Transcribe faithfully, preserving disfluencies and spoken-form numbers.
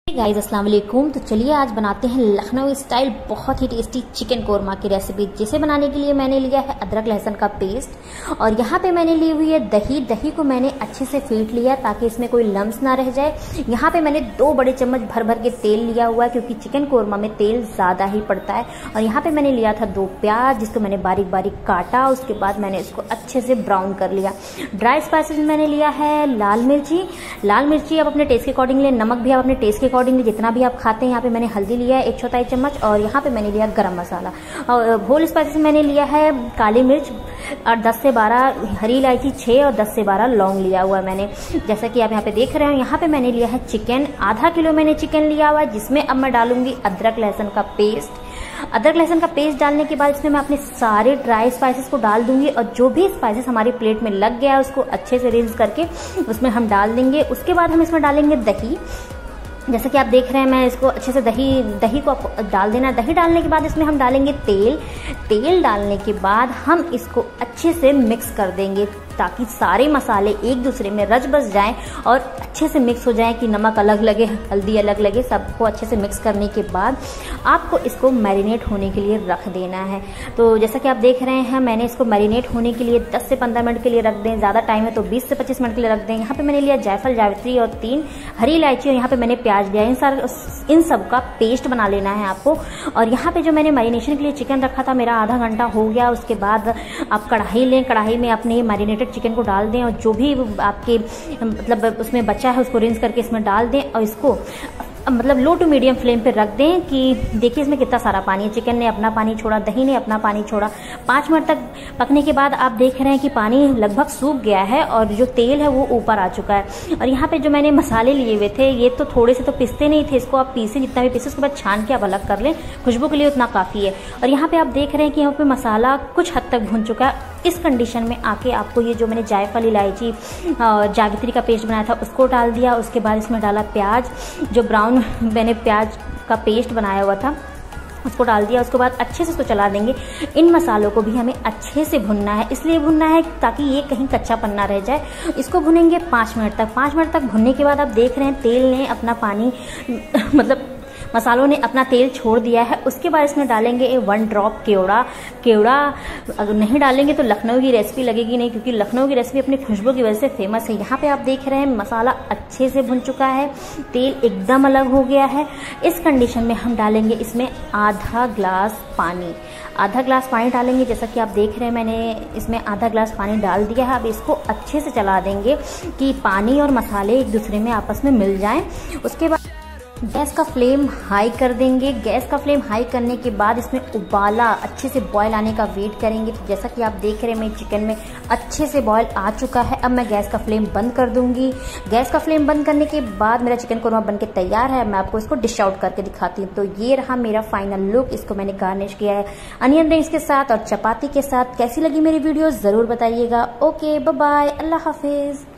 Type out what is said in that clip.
Guys अस्सलाम वालेकुम। तो चलिए आज बनाते हैं लखनऊ स्टाइल बहुत ही टेस्टी चिकन कोरमा की रेसिपी। जिसे बनाने के लिए मैंने लिया है अदरक लहसुन का पेस्ट और यहाँ पे मैंने ली हुई है दही। दही को मैंने अच्छे से फेंट लिया ताकि इसमें कोई लम्स ना रह जाए। यहाँ पे मैंने दो बड़े चम्मच भर भर के तेल लिया हुआ है क्योंकि चिकन कोरमा में तेल ज्यादा ही पड़ता है। और यहाँ पे मैंने लिया था दो प्याज जिसको मैंने बारीक बारीक काटा। उसके बाद मैंने इसको अच्छे से ब्राउन कर लिया। ड्राई स्पाइसेस मैंने लिया है लाल मिर्ची। लाल मिर्ची आप अपने टेस्ट के अकॉर्डिंग ले, नमक भी आप अपने टेस्ट के अकॉर्डिंग जितना भी आप खाते हैं। यहाँ पे मैंने हल्दी लिया है एक चौथाई चम्मच और यहाँ पे मैंने लिया गरम मसाला। और होल स्पाइसेस मैंने लिया है काली मिर्च और दस से बारह हरी इलायची, छह और दस से बारह लौंग लिया हुआ है मैंने। जैसा कि आप यहाँ पे देख रहे हो, यहाँ पे मैंने लिया है चिकन। आधा किलो मैंने चिकन लिया हुआ है जिसमें अब मैं डालूंगी अदरक लहसुन का पेस्ट। अदरक लहसुन का पेस्ट डालने के बाद इसमें मैं अपने सारे ड्राई स्पाइसेस को डाल दूंगी और जो भी स्पाइसेस हमारी प्लेट में लग गया है उसको अच्छे से रिंस करके उसमें हम डाल देंगे। उसके बाद हम इसमें डालेंगे दही। जैसे कि आप देख रहे हैं मैं इसको अच्छे से दही दही को डाल देना। दही डालने के बाद इसमें हम डालेंगे तेल। तेल डालने के बाद हम इसको अच्छे से मिक्स कर देंगे ताकि सारे मसाले एक दूसरे में रच बस जाएं और अच्छे से मिक्स हो जाएं कि नमक अलग लगे, हल्दी अलग लगे। सबको अच्छे से मिक्स करने के बाद आपको इसको मैरिनेट होने के लिए रख देना है। तो जैसा कि आप देख रहे हैं मैंने इसको मैरिनेट होने के लिए दस से पंद्रह मिनट के लिए रख दें। ज़्यादा टाइम है तो बीस से पच्चीस मिनट के लिए रख दें। यहाँ पे मैंने लिया जायफल, जावित्री और तीन हरी इलायची और यहाँ पे मैंने प्याज लिया। इन सारे इन सब का पेस्ट बना लेना है आपको। और यहाँ पे जो मैंने मैरिनेशन के लिए चिकन रखा था मेरा आधा घंटा हो गया। उसके बाद आप कढ़ाई लें, कढ़ाई में अपने मैरिनेटेड चिकन को डाल दें और जो भी आपके मतलब उसमें बचा है उसको रिंस करके इसमें डाल दें और इसको मतलब लो टू मीडियम फ्लेम पे रख दें कि देखिए इसमें कितना सारा पानी है। चिकन ने अपना पानी छोड़ा, दही ने अपना पानी छोड़ा। पाँच मिनट तक पकने के बाद आप देख रहे हैं कि पानी लगभग सूख गया है और जो तेल है वो ऊपर आ चुका है। और यहाँ पे जो मैंने मसाले लिए हुए थे ये तो थोड़े से तो पिसते नहीं थे, इसको आप पीसे जितना भी पीसे उसके बाद छान के आप अलग कर लें, खुशबू के लिए उतना काफ़ी है। और यहाँ पे आप देख रहे हैं कि यहाँ पे मसाला कुछ हद तक भुन चुका है। इस कंडीशन में आके आपको ये जो मैंने जायफल, इलायची, जावित्री का पेस्ट बनाया था उसको डाल दिया। उसके बाद इसमें डाला प्याज, जो ब्राउन मैंने प्याज का पेस्ट बनाया हुआ था उसको डाल दिया। उसके बाद अच्छे से इसको चला देंगे। इन मसालों को भी हमें अच्छे से भुनना है, इसलिए भुनना है ताकि ये कहीं कच्चा पन्ना रह जाए। इसको भुनेंगे पाँच मिनट तक। पाँच मिनट तक भुनने के बाद आप देख रहे हैं तेल ने अपना पानी मतलब मसालों ने अपना तेल छोड़ दिया है। उसके बाद इसमें डालेंगे वन ड्रॉप केवड़ा। केवड़ा अगर नहीं डालेंगे तो लखनऊ की रेसिपी लगेगी नहीं, क्योंकि लखनऊ की रेसिपी अपनी खुशबू की वजह से फेमस है। यहाँ पे आप देख रहे हैं मसाला अच्छे से भुन चुका है, तेल एकदम अलग हो गया है। इस कंडीशन में हम डालेंगे इसमें आधा ग्लास पानी। आधा ग्लास पानी डालेंगे। जैसा कि आप देख रहे हैं मैंने इसमें आधा ग्लास पानी डाल दिया है। अब इसको अच्छे से चला देंगे कि पानी और मसाले एक दूसरे में आपस में मिल जाएं। उसके बाद गैस का फ्लेम हाई कर देंगे। गैस का फ्लेम हाई करने के बाद इसमें उबाला अच्छे से बॉयल आने का वेट करेंगे। तो जैसा कि आप देख रहे हैं मेरे चिकन में अच्छे से बॉयल आ चुका है। अब मैं गैस का फ्लेम बंद कर दूंगी। गैस का फ्लेम बंद करने के बाद मेरा चिकन कोरमा बनके तैयार है। मैं आपको इसको डिश आउट करके दिखाती हूँ। तो ये रहा मेरा फाइनल लुक। इसको मैंने गार्निश किया है अनियन रिंग्स के साथ और चपाती के साथ। कैसी लगी मेरी वीडियो जरूर बताइएगा। ओके बाय बाय, अल्लाह हाफिज।